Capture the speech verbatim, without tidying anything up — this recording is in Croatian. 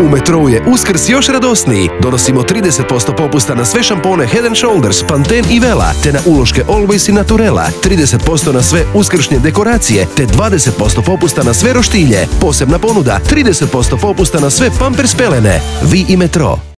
U Metrou je Uskrs još radosniji. Donosimo trideset posto popusta na sve šampone Head and Shoulders, Pantene i Vela, te na uloške Always i Naturela, trideset posto na sve uskršnje dekoracije, te dvadeset posto popusta na sve roštilje. Posebna ponuda, trideset posto popusta na sve Pampers pelene. Vi i Metro.